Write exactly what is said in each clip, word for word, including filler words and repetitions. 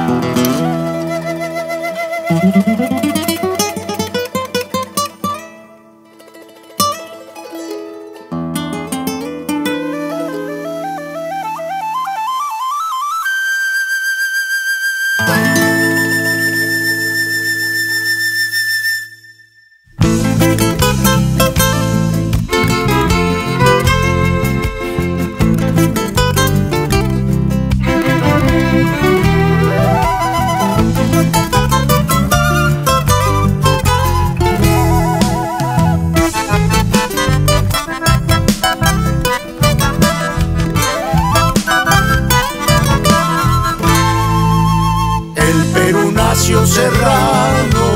Serrano,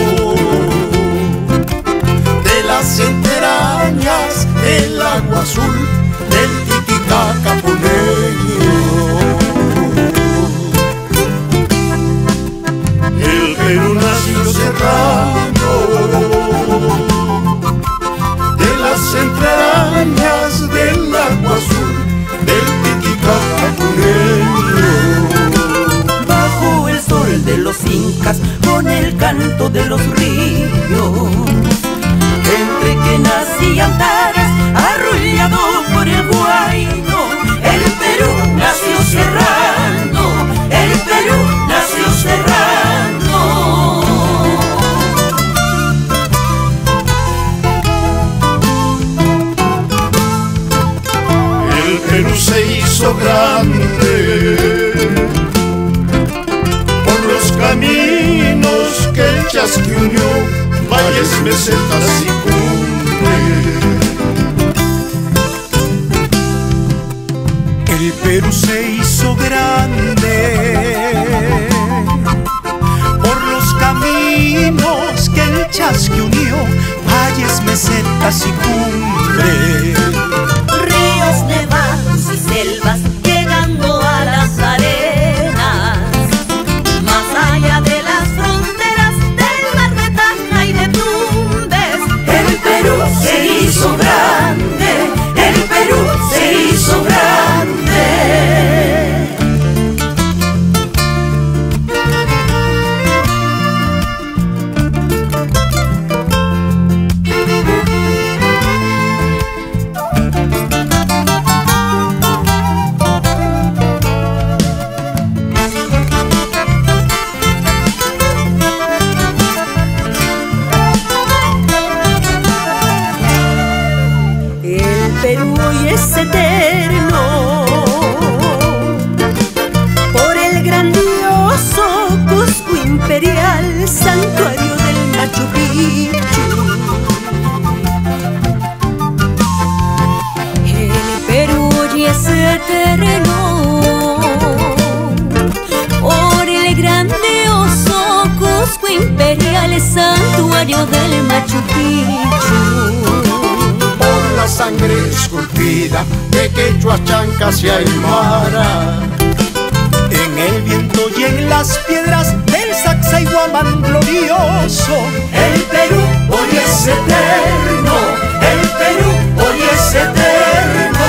de las entrañas del agua azul del Titicaca puneño. El Perú nació serrano, de las entrañas del agua azul del Titicaca puneño. Bajo el sol de los incas, con el canto de los ríos, entre quenas y antares, arrullado por el guayno, el Perú nació serrano, el Perú nació serrano. El Perú se hizo grande caminos que el chasqui unió, valles, mesetas y cumbres. El Perú se hizo grande por los caminos que el chasqui unió, valles, mesetas y cumbres. Ríos, nevados y selvas llegando a las arenas, allá de las fronteras del mar de Tacna y de Tumbes. El Perú se hizo grande, el Perú se hizo grande. Perú hoy es eterno por el grandioso Cusco imperial, santuario del Machu Picchu. El Perú hoy es eterno por el grandioso Cusco imperial, santuario del Machu Picchu. La sangre esculpida de quechuas, chancas y aymara, en el viento y en las piedras del Sacsayhuamán glorioso. El Perú hoy es eterno, el Perú hoy es eterno.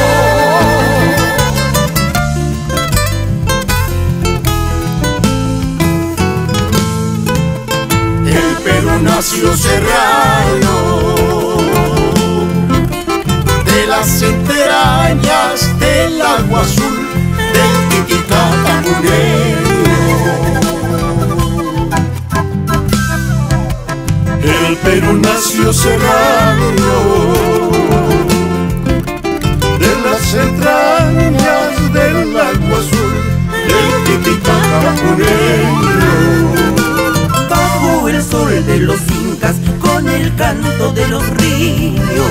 El Perú nació serrano, de las entrañas del agua azul del Titicaca puneño. El Perú nació serrano, de las entrañas del agua azul del Titicaca puneño. Bajo el sol de los incas, con el canto de los ríos,